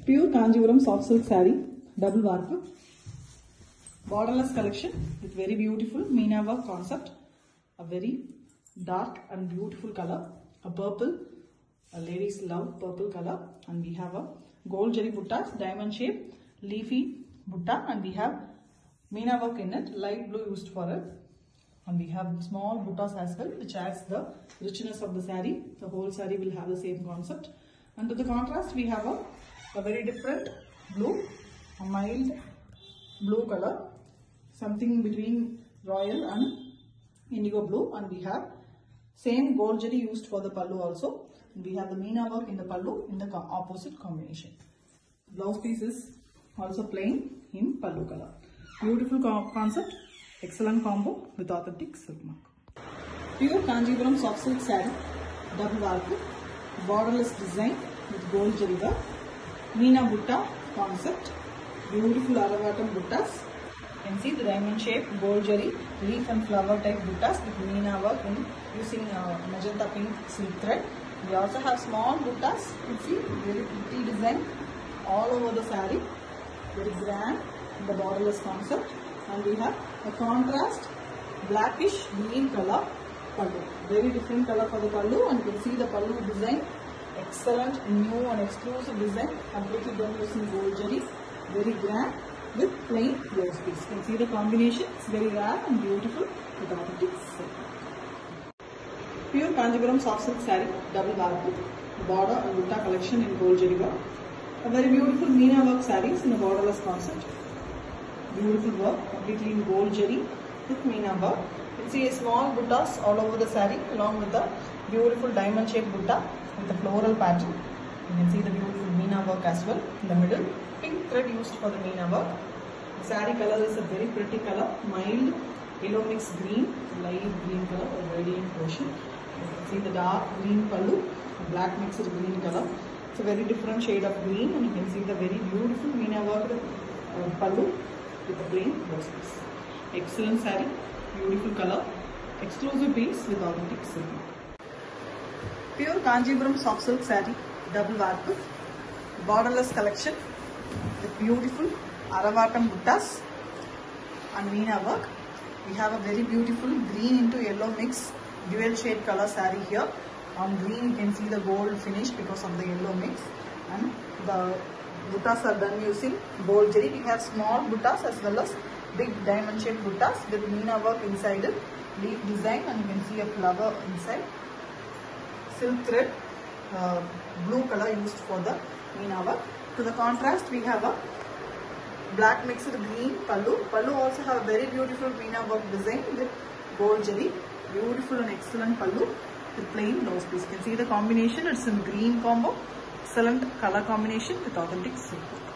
Pure Kanjivaram soft silk saree, double warp, borderless collection with very beautiful Meena work concept, a very dark and beautiful color, a purple, ladies love purple color, and we have a gold jari buttas, diamond shape, leafy butta, and we have Meena work in it, light blue used for it, and we have small buttas as well, which adds the richness of the saree. The whole saree will have the same concept. And to the contrast, we have a very different blue, a mild blue color, something between royal and indigo blue, and we have same gold jari used for the pallu also. We have the Meena work in the pallu in the opposite combination. Blouse piece is also plain in pallu color. Beautiful concept, excellent combo with authentic silk mark. Pure Kanjivaram soft silk saree, double warp, borderless design with gold jari work, Meena butta concept, beautiful Aravatam buttas. You can see the diamond shape, gold jari, leaf and flower type buttas with Meena work in using magenta pink silk thread. We also have small buttas. You can see very pretty design all over the saree, very grand, the borderless concept, and we have a contrast blackish green color pallu. Very different color for the pallu, and you can see the pallu design, excellent new and exclusive design, completely done using gold jari, very grand with plain blouse piece. You can see the combination, it's very rare and beautiful with authentic silk. Pure Kanjivaram soft silk saree, double warp, border and butta collection in gold jari work. A very beautiful Meena work sarees in a borderless concept. Beautiful work, completely in gold jari with Meena work. You can see a small buttas all over the saree along with the beautiful diamond shaped butta with the floral pattern. You can see the beautiful Meena work as well in the middle. Pink thread used for the Meena work. The saree color is a very pretty color, mild yellow mixed green, light green color, a radiant portion. You can see the dark green pallu, black mixed green color. It's a very different shade of green, and you can see the very beautiful Meena work pallu with a plain blouse piece. Excellent saree, beautiful color, exclusive piece with authentic silk. Pure Kanjivaram soft silk saree, double warp, borderless collection with beautiful Aravatam buttas and Meena work. We have a very beautiful green into yellow mix dual shade color saree here. On green you can see the gold finish because of the yellow mix, and the buttas are done using gold jari. We have small buttas as well as big diamond shaped buttas with Meena work inside it, leaf design, and you can see a flower inside. Silk thread, blue color used for the Meena work. To the contrast, we have a black mixed green pallu. Pallu also have a very beautiful Meena work design with gold jari. Beautiful and excellent pallu with plain blouse piece. You can see the combination, it's in green combo. Excellent color combination with authentic silk.